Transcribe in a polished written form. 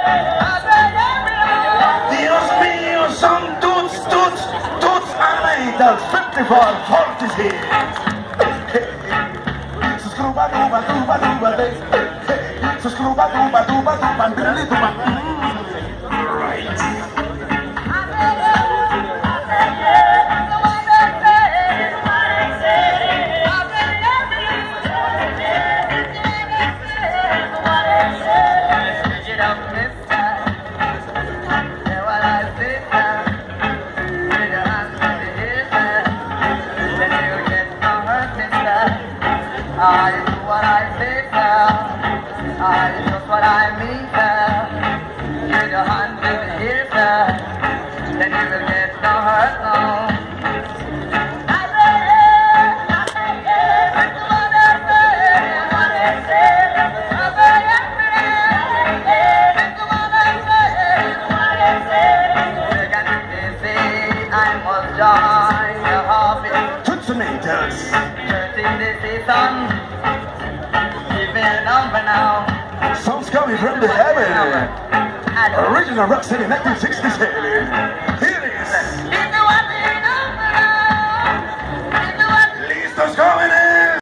Dios mío, son toots, Anatals, 54, 40 here. So scruba duba duba duba day. So scruba duba duba duba duba. Right. I do what I say, sir. I do just what I mean, sir. Give your hand to the ear, sir. Then you will get no hurt, no. I must join the hobby. Tutsinators. This is on. Keep it number now. Songs coming from the heaven. Original Rock City 1967.